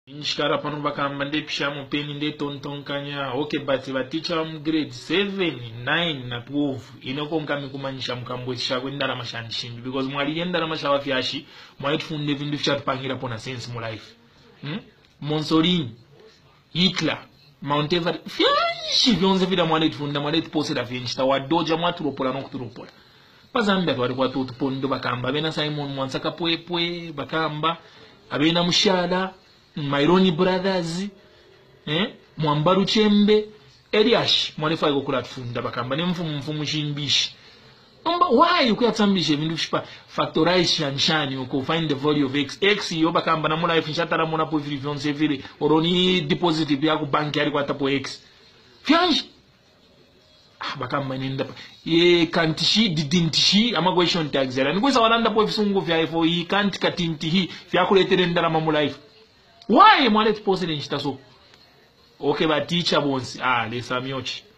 Nshikara pano bakamba ndepisha mupeni ndetontonkanya okay but teacher grade 7 9 na 12 inokonga mikumanyisha mukambwesha kwendara mashandishimbi because mwali yendara mashawa fyashi mwalitufunde vindu fyatupangira pona sense mu life Monsolini Hitler Mount Everest fyashi vyonze vida mwalitufunda mwalitupose vyenchita wadoja mwaturopola nokuturopola pazambia twali kwa tutupondo bakamba bena Simon Mwansaka pwepwe bakamba abena Mushada Maironi Brothers Mwambaru Chembe Eliash mwalefa yuko kula tufunda bakamba ne mfumu shimbishi why ukuyatsambishe vindu fishipa factorize shani uko find the value of x yo bakamba na mula life nshatara mona po vyonse vile oroni deposit bya ku bank yali kwa tapo x fianji bakamba nenda ye kantishi didintishi ama question tags era nikwesa walanda po visungu vya ifo yi kanti katintihi vya kuletere ndara mu life why mwale tupose nchita so okay ba teacher bonsi lesamiyochi